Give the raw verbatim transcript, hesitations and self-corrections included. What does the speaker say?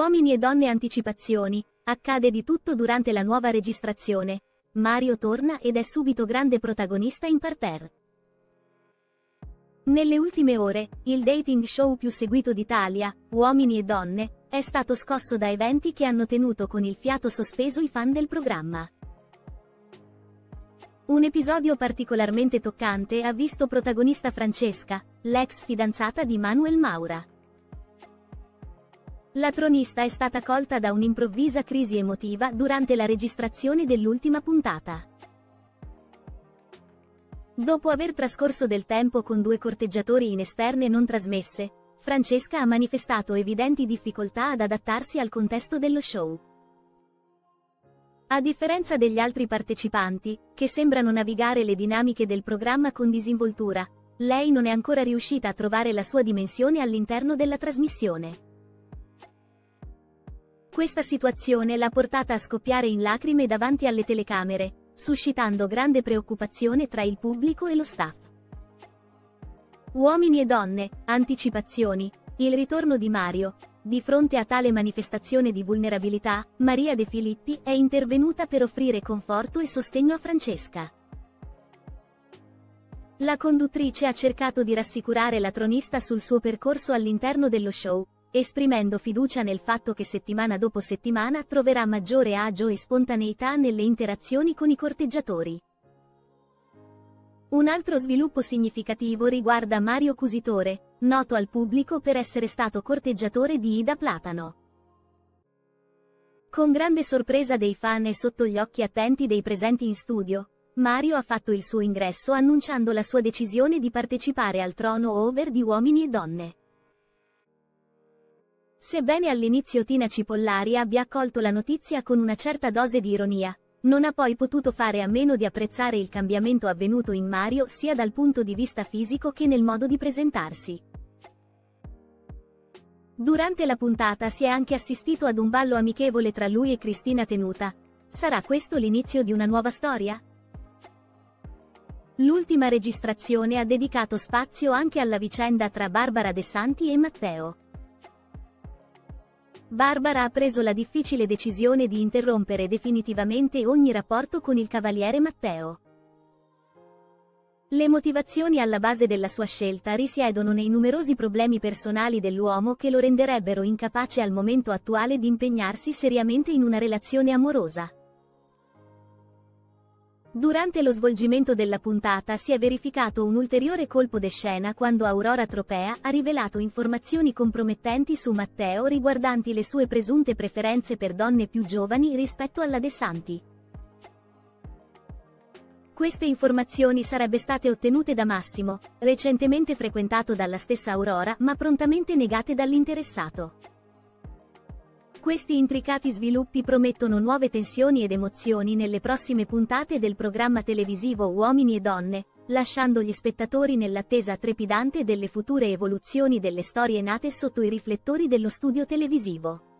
Uomini e donne anticipazioni, accade di tutto durante la nuova registrazione. Mario torna ed è subito grande protagonista in parterre. Nelle ultime ore, il dating show più seguito d'Italia, Uomini e donne, è stato scosso da eventi che hanno tenuto con il fiato sospeso i fan del programma. Un episodio particolarmente toccante ha visto protagonista Francesca, l'ex fidanzata di Manuel Maura. La tronista è stata colta da un'improvvisa crisi emotiva durante la registrazione dell'ultima puntata. Dopo aver trascorso del tempo con due corteggiatori in esterne non trasmesse, Francesca ha manifestato evidenti difficoltà ad adattarsi al contesto dello show. A differenza degli altri partecipanti, che sembrano navigare le dinamiche del programma con disinvoltura, lei non è ancora riuscita a trovare la sua dimensione all'interno della trasmissione. Questa situazione l'ha portata a scoppiare in lacrime davanti alle telecamere, suscitando grande preoccupazione tra il pubblico e lo staff. Uomini e donne, anticipazioni, il ritorno di Mario. Di fronte a tale manifestazione di vulnerabilità, Maria De Filippi è intervenuta per offrire conforto e sostegno a Francesca. La conduttrice ha cercato di rassicurare la tronista sul suo percorso all'interno dello show, esprimendo fiducia nel fatto che settimana dopo settimana troverà maggiore agio e spontaneità nelle interazioni con i corteggiatori. Un altro sviluppo significativo riguarda Mario Cusitore, noto al pubblico per essere stato corteggiatore di Ida Platano. Con grande sorpresa dei fan e sotto gli occhi attenti dei presenti in studio, Mario ha fatto il suo ingresso annunciando la sua decisione di partecipare al trono over di Uomini e donne. Sebbene all'inizio Tina Cipollari abbia accolto la notizia con una certa dose di ironia, non ha poi potuto fare a meno di apprezzare il cambiamento avvenuto in Mario sia dal punto di vista fisico che nel modo di presentarsi. Durante la puntata si è anche assistito ad un ballo amichevole tra lui e Cristina Tenuta. Sarà questo l'inizio di una nuova storia? L'ultima registrazione ha dedicato spazio anche alla vicenda tra Barbara De Santi e Matteo. Barbara ha preso la difficile decisione di interrompere definitivamente ogni rapporto con il cavaliere Matteo. Le motivazioni alla base della sua scelta risiedono nei numerosi problemi personali dell'uomo che lo renderebbero incapace al momento attuale di impegnarsi seriamente in una relazione amorosa. Durante lo svolgimento della puntata si è verificato un ulteriore colpo de scena quando Aurora Tropea ha rivelato informazioni compromettenti su Matteo riguardanti le sue presunte preferenze per donne più giovani rispetto alla De Santi. Queste informazioni sarebbe state ottenute da Massimo, recentemente frequentato dalla stessa Aurora ma prontamente negate dall'interessato. Questi intricati sviluppi promettono nuove tensioni ed emozioni nelle prossime puntate del programma televisivo Uomini e donne, lasciando gli spettatori nell'attesa trepidante delle future evoluzioni delle storie nate sotto i riflettori dello studio televisivo.